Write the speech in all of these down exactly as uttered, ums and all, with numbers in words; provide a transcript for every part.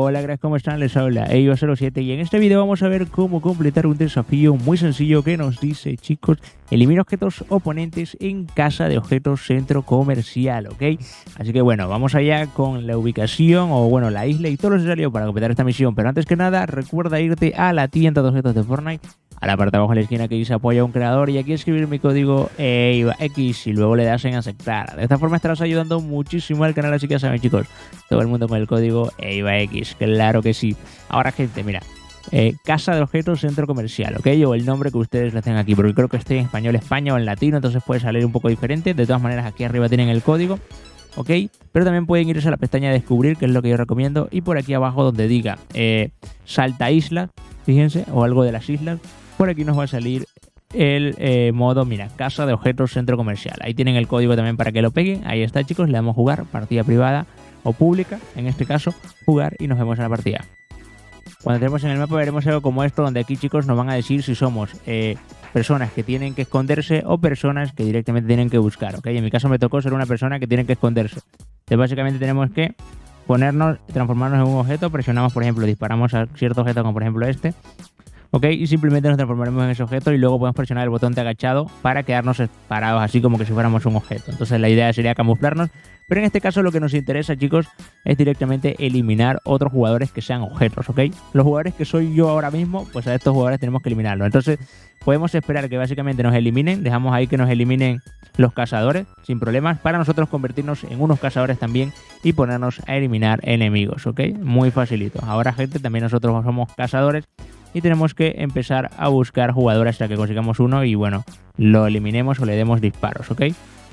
Hola, cracks, ¿cómo están? Les habla Eiva cero siete y en este video vamos a ver cómo completar un desafío muy sencillo que nos dice, chicos, elimina objetos oponentes en casa de objetos centro comercial, ¿ok? Así que bueno, vamos allá con la ubicación o bueno, la isla y todo lo necesario para completar esta misión. Pero antes que nada, recuerda irte a la tienda de objetos de Fortnite, a la parte de abajo en la esquina que dice apoya a un creador y aquí escribir mi código EIVAX y luego le das en aceptar. De esta forma estarás ayudando muchísimo al canal, así que ya saben, chicos, todo el mundo con el código EIVAX, claro que sí. Ahora, gente, mira, eh, casa de objetos centro comercial, ¿ok? O el nombre que ustedes le tengan aquí, porque creo que estoy en español España o en latino, entonces puede salir un poco diferente. De todas maneras, aquí arriba tienen el código, ¿ok? Pero también pueden irse a la pestaña de descubrir, que es lo que yo recomiendo, y por aquí abajo donde diga eh, Salta Islas, fíjense, o algo de las islas, por aquí nos va a salir el eh, modo, mira, casa de objetos centro comercial. Ahí tienen el código también para que lo peguen. Ahí está, chicos, le damos jugar, partida privada o pública, en este caso, jugar y nos vemos en la partida. Cuando entremos en el mapa veremos algo como esto, donde aquí, chicos, nos van a decir si somos eh, personas que tienen que esconderse o personas que directamente tienen que buscar, ¿ok? En mi caso me tocó ser una persona que tiene que esconderse. Entonces, básicamente tenemos que ponernos, transformarnos en un objeto, presionamos, por ejemplo, disparamos a cierto objeto como por ejemplo este, ok, y simplemente nos transformaremos en ese objeto y luego podemos presionar el botón de agachado para quedarnos parados así como que si fuéramos un objeto. Entonces la idea sería camuflarnos, pero en este caso lo que nos interesa, chicos, es directamente eliminar otros jugadores que sean objetos, ok. Los jugadores que soy yo ahora mismo, pues a estos jugadores tenemos que eliminarlos. Entonces podemos esperar que básicamente nos eliminen, dejamos ahí que nos eliminen los cazadores sin problemas, para nosotros convertirnos en unos cazadores también y ponernos a eliminar enemigos, ok. Muy facilito. Ahora, gente, también nosotros somos cazadores y tenemos que empezar a buscar jugadores hasta que consigamos uno y bueno, lo eliminemos o le demos disparos, ¿ok?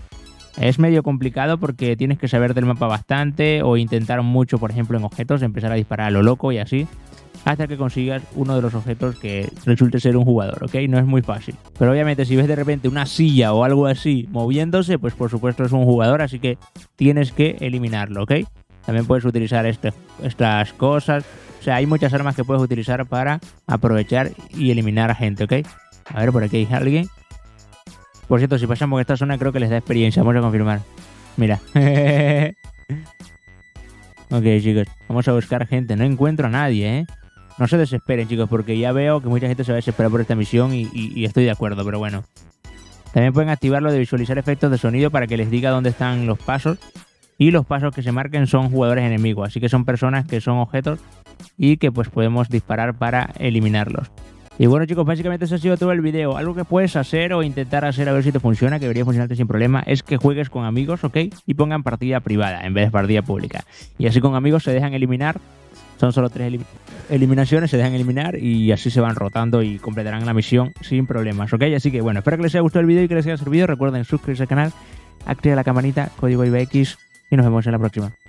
Es medio complicado porque tienes que saber del mapa bastante o intentar mucho, por ejemplo, en objetos, empezar a disparar a lo loco y así, hasta que consigas uno de los objetos que resulte ser un jugador, ¿ok? No es muy fácil. Pero obviamente si ves de repente una silla o algo así moviéndose, pues por supuesto es un jugador, así que tienes que eliminarlo, ¿ok? También puedes utilizar este, estas cosas. O sea, hay muchas armas que puedes utilizar para aprovechar y eliminar a gente, ¿ok? A ver, por aquí hay alguien. Por cierto, si pasamos por esta zona creo que les da experiencia. Vamos a confirmar. Mira. Ok, chicos. Vamos a buscar gente. No encuentro a nadie, ¿eh? No se desesperen, chicos, porque ya veo que mucha gente se va a desesperar por esta misión y, y, y estoy de acuerdo, pero bueno. También pueden activar lo de visualizar efectos de sonido para que les diga dónde están los pasos. Y los pasos que se marquen son jugadores enemigos. Así que son personas que son objetos y que pues podemos disparar para eliminarlos. Y bueno, chicos, básicamente eso ha sido todo el video. Algo que puedes hacer o intentar hacer a ver si te funciona, que debería funcionarte sin problema, es que juegues con amigos, ¿ok? Y pongan partida privada en vez de partida pública. Y así con amigos se dejan eliminar. Son solo tres elim eliminaciones, se dejan eliminar y así se van rotando y completarán la misión sin problemas, ¿ok? Así que bueno, espero que les haya gustado el video y que les haya servido. Recuerden suscribirse al canal, activar la campanita, código EIVAX y nos vemos en la próxima.